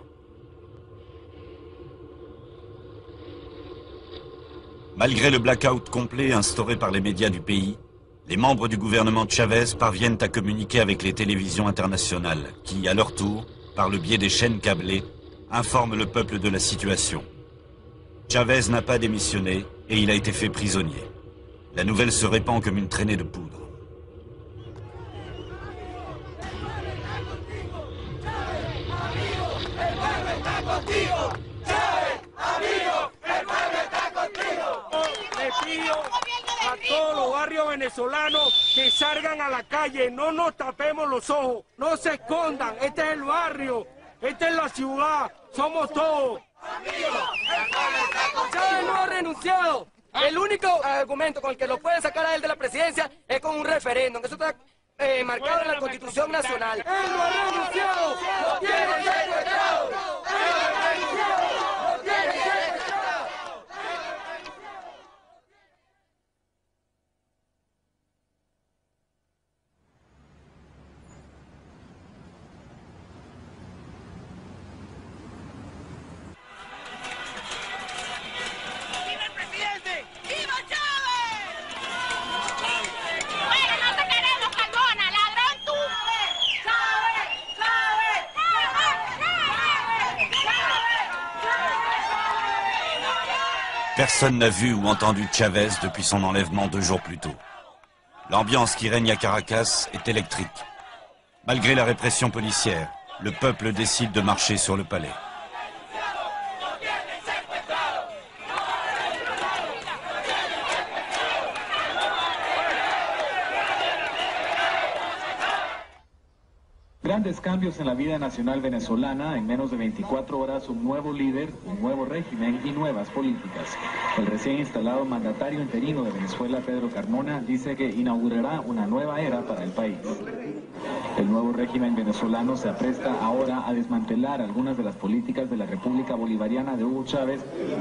Malgré le blackout complet instauré par les médias du pays, les membres du gouvernement Chavez parviennent à communiquer avec les télévisions internationales qui, à leur tour, par le biais des chaînes câblées, informent le peuple de la situation. Chavez n'a pas démissionné et il a été fait prisonnier. La nouvelle se répand comme une traînée de poudre. Le pido a todos los barrios venezolanos que salgan a la calle, no nos tapemos los ojos, no se escondan, este es el barrio, esta es la ciudad, somos todos. Chávez no ha renunciado. El único argumento con el que lo pueden sacar a él de la presidencia es con un referéndum. Eso está eh, marcado en la Constitución Nacional. ¡Él no ha renunciado! ¡Lo tiene secuestrado! ¡Él no ha renunciado! ¡Lo tiene secuestrado! ¡Viva el presidente! ¡Viva Chávez! Bueno, no te queremos, Cardona, ladrón tú. ¡Chávez! ¡Chávez! ¡Chávez! ¡Chávez! Personne n'a vu ou entendu Chavez depuis son enlèvement deux jours plus tôt. L'ambiance qui règne à Caracas est électrique. Malgré la répression policière, le peuple décide de marcher sur le palais. Grandes cambios en la vida nacional venezolana, en menos de veinticuatro horas un nuevo líder, un nuevo régimen y nuevas políticas. El recién instalado mandatario interino de Venezuela, Pedro Carmona, dice que inaugurará una nueva era para el país. El nuevo régimen venezolano se apresta ahora a desmantelar algunas de las políticas de la República Bolivariana de Hugo Chávez.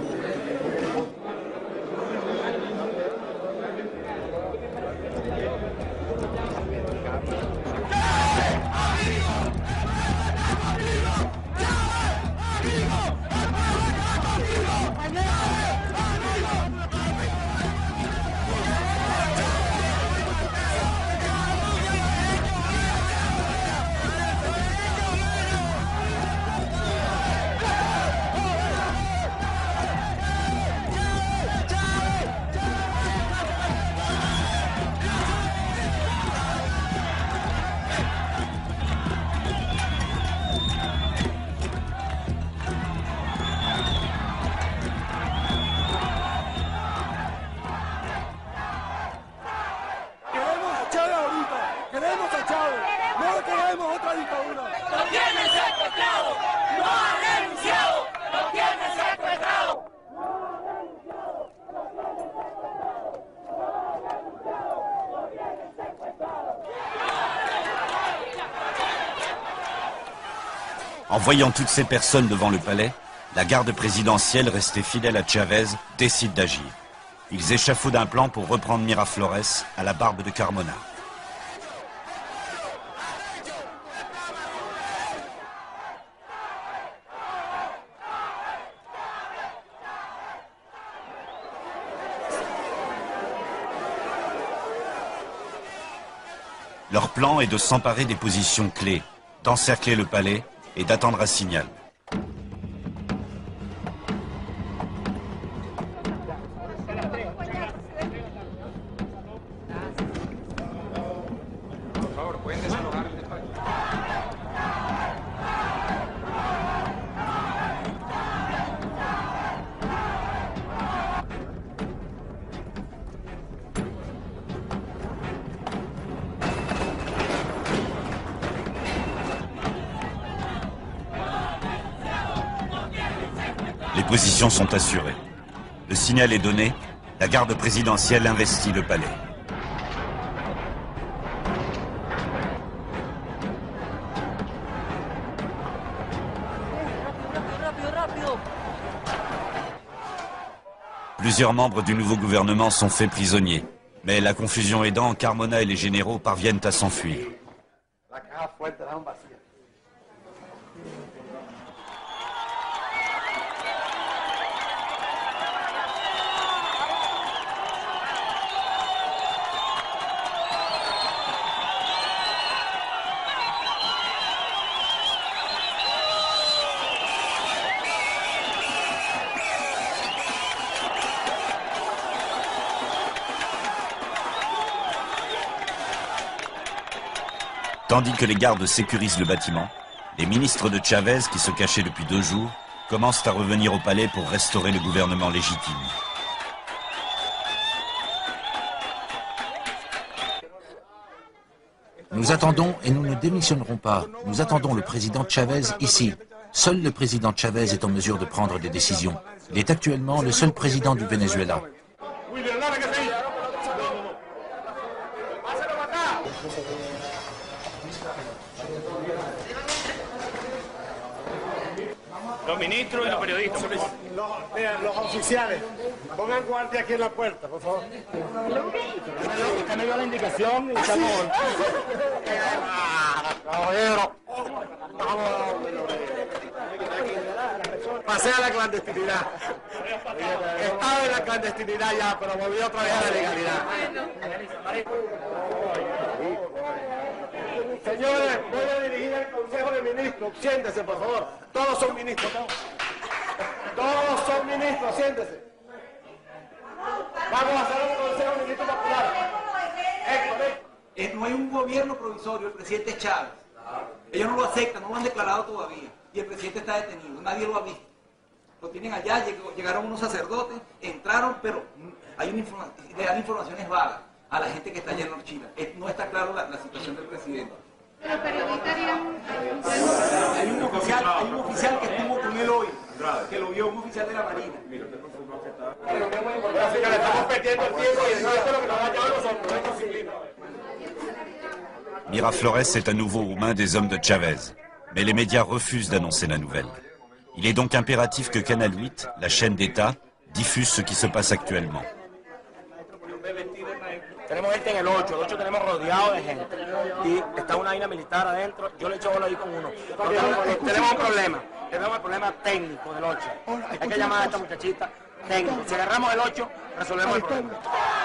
En voyant toutes ces personnes devant le palais, la garde présidentielle, restée fidèle à Chavez, décide d'agir. Ils échafaudent un plan pour reprendre Miraflores à la barbe de Carmona. Leur plan est de s'emparer des positions clés, d'encercler le palais et d'attendre un signal. Les positions sont assurées. Le signal est donné, la garde présidentielle investit le palais. Plusieurs membres du nouveau gouvernement sont faits prisonniers. Mais la confusion aidant, Carmona et les généraux parviennent à s'enfuir. Tandis que les gardes sécurisent le bâtiment, les ministres de Chavez, qui se cachaient depuis deux jours, commencent à revenir au palais pour restaurer le gouvernement légitime. Nous attendons et nous ne démissionnerons pas. Nous attendons le président Chavez ici. Seul le président Chavez est en mesure de prendre des décisions. Il est actuellement le seul président du Venezuela. ministros y los periodistas. Los, miren, los oficiales, pongan guardia aquí en la puerta, por favor. Usted me dio la indicación y estamos... Caballero. Pasé a la clandestinidad. Estaba en la clandestinidad ya, pero volví otra vez a la legalidad. Señores, voy a dirigir el Consejo de Ministros. Siéntese, por favor. Todos son ministros. Todos, todos son ministros. Siéntese. Vamos a hacer un Consejo de Ministros Popular. Eh, no hay un gobierno provisorio, el presidente Chávez. Ellos no lo aceptan, no lo han declarado todavía. Y el presidente está detenido, nadie lo ha visto. Lo tienen allá, llegó, llegaron unos sacerdotes, entraron, pero hay una informa le dan informaciones vagas a la gente que está allá en Orchila. Eh, no está claro la, la situación del presidente. Los periodistas harían... Hay un oficial, hay un oficial que estuvo con él hoy, que lo vio, un oficial de la Marina. Estamos perdiendo el tiempo y eso es lo que nos va a llevar nosotros, no disciplina. Miraflores est à nouveau aux mains des hommes de Chavez, mais les médias refusent d'annoncer la nouvelle. Il est donc impératif que Canal huit, la chaîne d'État, diffuse ce qui se passe actuellement. Tenemos gente en el ocho, el ocho tenemos rodeado de gente y está una vaina militar adentro, yo le echo bola ahí con uno. Tenemos un problema, tenemos el problema técnico del ocho. Hay que llamar a esta muchachita técnico. Si agarramos el ocho, resolvemos el problema.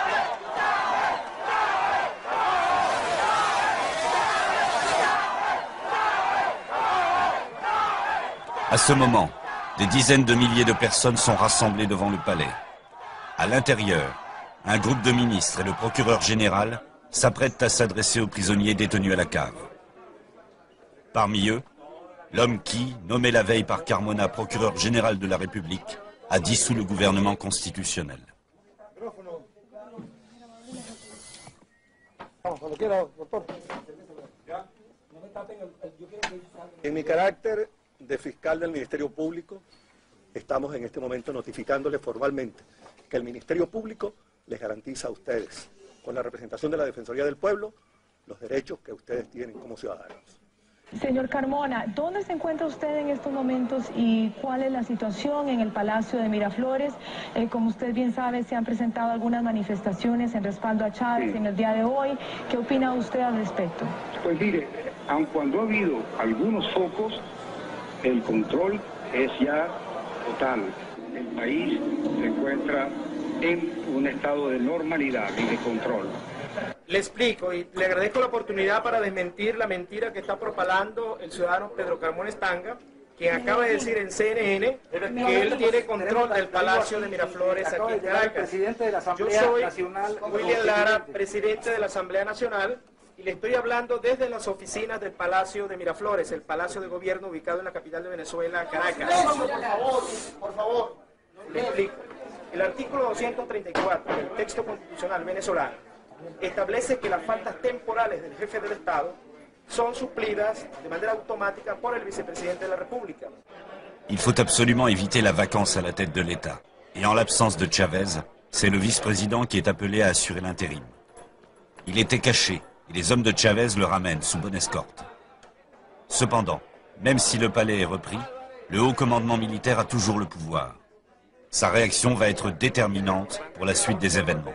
À ce moment, des dizaines de milliers de personnes sont rassemblées devant le palais. À l'intérieur, un groupe de ministres et le procureur général s'apprêtent à s'adresser aux prisonniers détenus à la cave. Parmi eux, l'homme qui, nommé la veille par Carmona procureur général de la République, a dissous le gouvernement constitutionnel. En mi carácter de fiscal del Ministerio Público, estamos en este momento notificándole formalmente que el Ministerio Público les garantiza a ustedes, con la representación de la Defensoría del Pueblo, los derechos que ustedes tienen como ciudadanos. Señor Carmona, ¿dónde se encuentra usted en estos momentos y cuál es la situación en el Palacio de Miraflores? Eh, como usted bien sabe, se han presentado algunas manifestaciones en respaldo a Chávez sí. en el día de hoy. ¿Qué opina usted al respecto? Pues mire, aun cuando ha habido algunos focos, el control es ya total. El país se encuentra en un estado de normalidad y de control. Le explico y le agradezco la oportunidad para desmentir la mentira que está propalando el ciudadano Pedro Carmona Estanga, quien acaba de decir en C N N que él tiene control del Palacio de Miraflores aquí en Caracas. Yo soy William Lara, presidente de la Asamblea Nacional, y le estoy hablando desde las oficinas del Palacio de Miraflores, el Palacio de Gobierno ubicado en la capital de Venezuela, Caracas. Por favor, por favor, le explico. El artículo doscientos treinta y cuatro del texto constitucional venezolano establece que las faltas temporales del jefe del Estado son suplidas de manera automática por el vicepresidente de la República. Il faut absolument éviter la vacance à la tête de l'État. Et en l'absence de Chavez, c'est le vice-président qui est appelé à assurer l'intérim. Il était caché et les hommes de Chavez le ramènent sous bonne escorte. Cependant, même si le palais est repris, le haut commandement militaire a toujours le pouvoir. Sa réaction va être déterminante pour la suite des événements.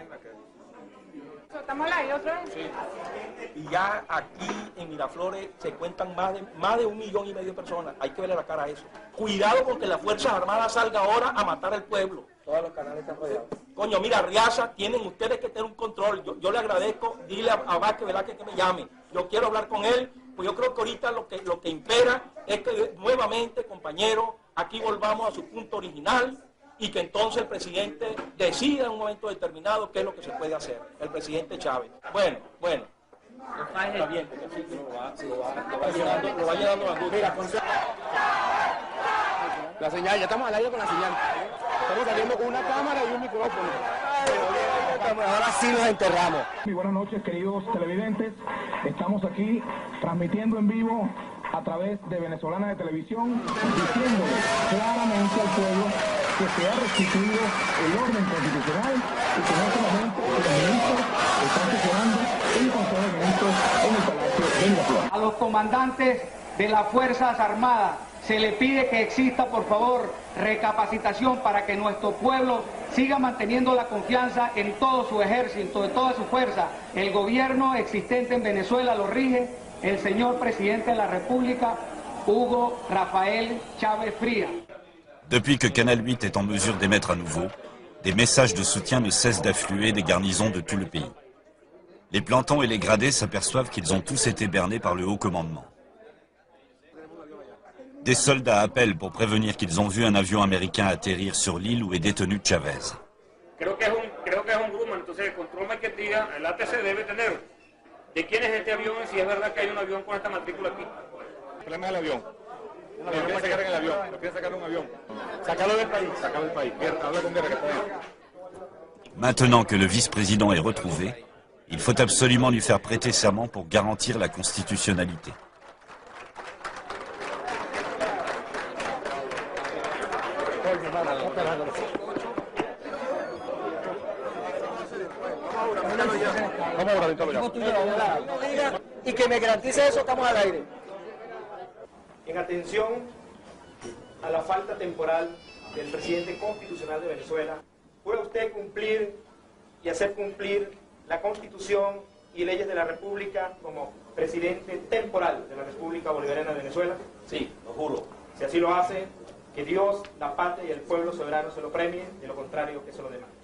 ¿Estamos al aire otra vez? Sí. Y ya aquí en Miraflores se cuentan más de, más de un millón y medio de personas. Hay que verle la cara a eso. Cuidado con que las Fuerzas Armadas salga ahora a matar al pueblo. Todos los canales están rodeados. Coño, mira, Riaza, tienen ustedes que tener un control. Yo, yo le agradezco, dile a, a Vázquez, ¿verdad? Que, que me llame. Yo quiero hablar con él, pues yo creo que ahorita lo que, lo que impera es que nuevamente, compañeros, aquí volvamos a su punto original, y que entonces el presidente decida en un momento determinado qué es lo que se puede hacer, el presidente Chávez. Bueno, bueno, está bien, porque así que lo va, lo va, lo va llenando, lo va llenando la duda. La señal, ya estamos al aire con la señal. Estamos saliendo con una cámara y un micrófono. Ahora sí nos enterramos. Muy buenas noches, queridos televidentes. Estamos aquí transmitiendo en vivo a través de Venezolana de Televisión, diciéndole claramente al pueblo que se ha restituido el orden constitucional y que no solamente los ministros están sesionando en el Consejo de Ministros en el Palacio de Miraflores. A los comandantes de las Fuerzas Armadas se le pide que exista, por favor, recapacitación para que nuestro pueblo siga manteniendo la confianza en todo su ejército, en toda su fuerza. El gobierno existente en Venezuela lo rige el señor presidente de la República, Hugo Rafael Chávez Frías. Depuis que Canal huit est en mesure d'émettre à nouveau, des messages de soutien ne cessent d'affluer des garnisons de tout le pays. Les plantons et les gradés s'aperçoivent qu'ils ont tous été bernés par le haut commandement. Des soldats appellent pour prévenir qu'ils ont vu un avion américain atterrir sur l'île où est détenu Chávez. Creo que es un, creo que es un Grumman, entonces el control marquetía, el A T C debe tener de quién es este avión y si es verdad que hay un avión con esta matrícula aquí. El problema es el avión. Lo quieren sacar en el avión, lo quieren sacar en un avión. Sacarlo del país, sacarlo del país. Habla con guerra que está ahí. Maintenant que le vice-président est retrouvé, il faut absolument lui faire prêter serment pour garantir la constitutionnalité. Y que me garantice eso, estamos al aire. En atención a la falta temporal del presidente constitucional de Venezuela, ¿jura usted cumplir y hacer cumplir la Constitución y leyes de la República como presidente temporal de la República Bolivariana de Venezuela? Sí, lo juro. Si así lo hace, que Dios, la patria y el pueblo soberano se lo premien, de lo contrario que se lo demande.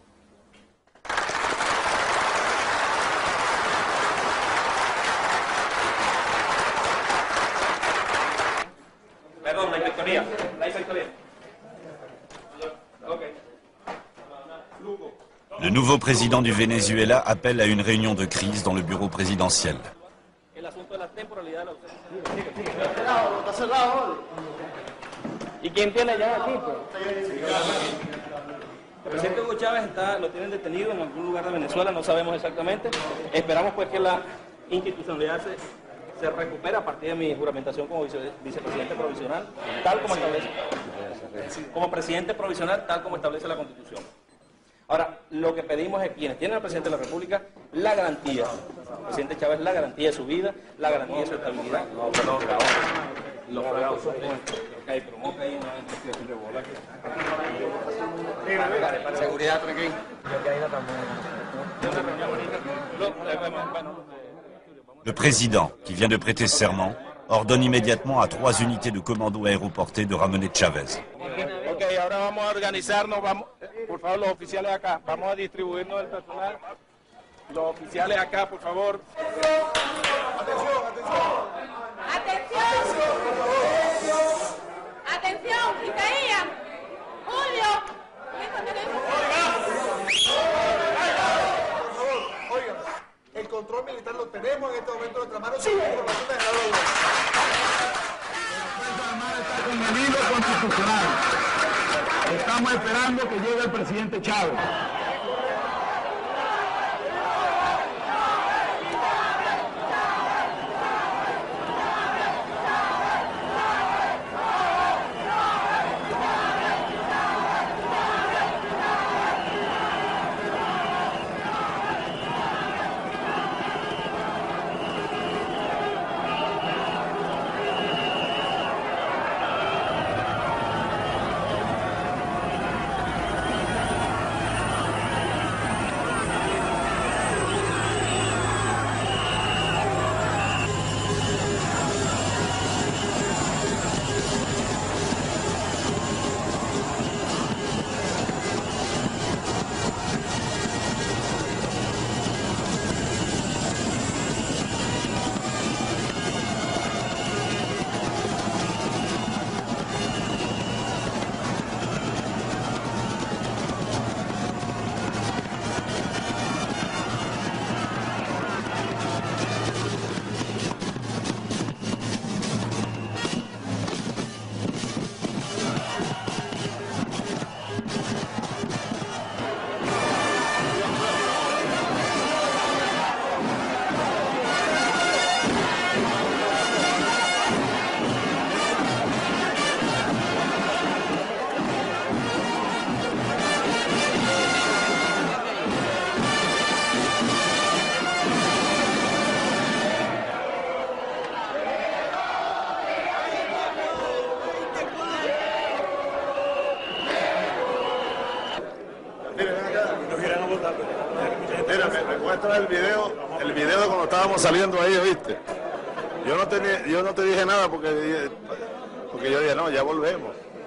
Perdón, la inspectoría. La inspectoría. Ok. Le nouveau président du Venezuela appelle à une réunion de crise dans le bureau présidentiel. El asunto de la temporalidad de la... Está cerrado. ¿Y quién tiene ya aquí? El presidente Hugo Chávez está, lo tienen detenido en algún lugar de Venezuela, no sabemos exactamente. Esperamos pues que la institucionalidad se, se recupere a partir de mi juramentación como vice, vicepresidente provisional, tal como establece, como presidente provisional, tal como establece la Constitución. Ahora, lo que pedimos es quienes tienen al presidente de la República la garantía, el presidente Chávez, la garantía de su vida, la garantía de su estabilidad. No, perdón, los fregados son hay promoca ahí una investigación de bola. Seguridad, tranquilo. Le président, qui vient de prêter serment, ordonne immédiatement à trois unités de commando aéroportées de ramener Chávez. Ok, ahora vamos a organizarnos, vamos, por favor, los oficiales acá, vamos a distribuirnos el personal. Los oficiales acá, por favor. Atención, atención. Atención. Atención, Isaías. Julio. Oigan, el control militar lo tenemos en este momento en nuestra mano. Sí. Información de General López. La Fuerza Armada está con el hilo constitucional. Estamos esperando que llegue el presidente Chávez. Mira, me, me muestras el video, el video de cuando estábamos saliendo ahí, ¿viste? Yo no, tenía, yo no te dije nada porque, porque yo dije, no, ya volvemos.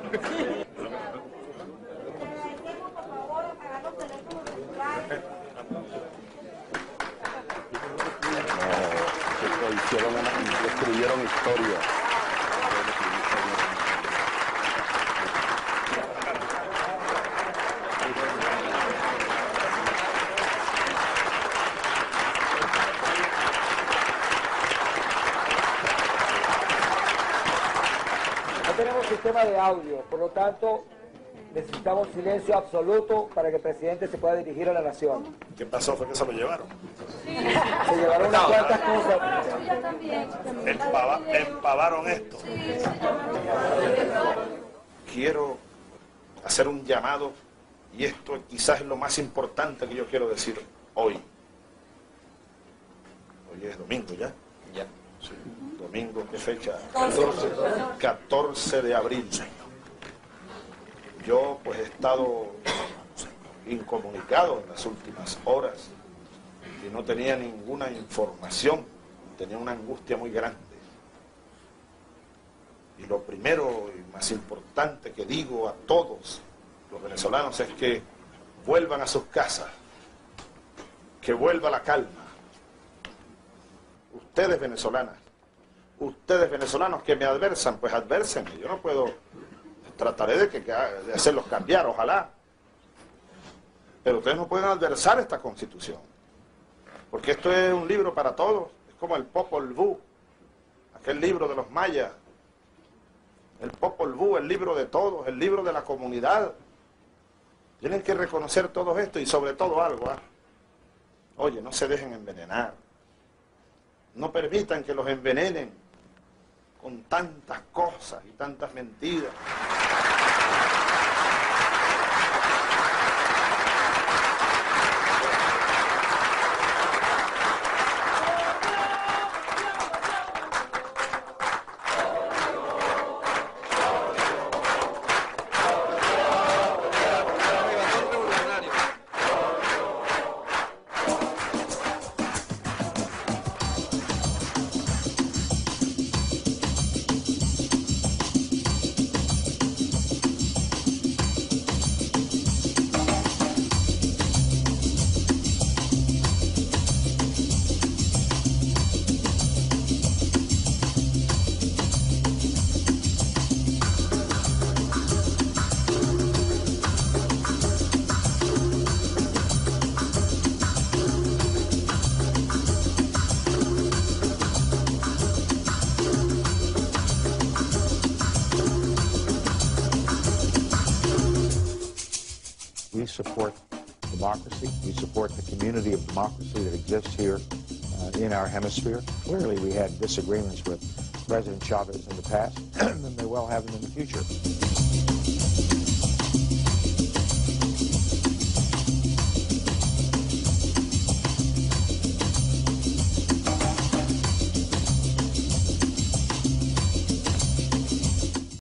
No, hicieron una, escribieron historia. Tenemos sistema de audio, por lo tanto necesitamos silencio absoluto para que el presidente se pueda dirigir a la nación. ¿Qué pasó? ¿Fue que se lo llevaron? Se llevaron unas cuantas cosas. Empava, empavaron esto. Quiero hacer un llamado, y esto quizás es lo más importante que yo quiero decir hoy. Hoy es domingo ya. Ya. Sí. Domingo, ¿qué fecha? catorce, catorce de abril. Yo pues he estado incomunicado en las últimas horas y no tenía ninguna información, tenía una angustia muy grande. Y lo primero y más importante que digo a todos los venezolanos es que vuelvan a sus casas, que vuelva la calma. Ustedes venezolanas, ustedes venezolanos que me adversan, pues advérsenme. Yo no puedo, trataré de, que, de hacerlos cambiar, ojalá. Pero ustedes no pueden adversar esta Constitución. Porque esto es un libro para todos. Es como el Popol Vuh, aquel libro de los mayas. El Popol Vuh, el libro de todos, el libro de la comunidad. Tienen que reconocer todo esto y sobre todo algo. ¿eh? Oye, no se dejen envenenar. No permitan que los envenenen con tantas cosas y tantas mentiras. We support democracy. We support the community of democracy that exists here uh, in our hemisphere. Clearly, we had disagreements with President Chavez in the past, and may well have them in the future.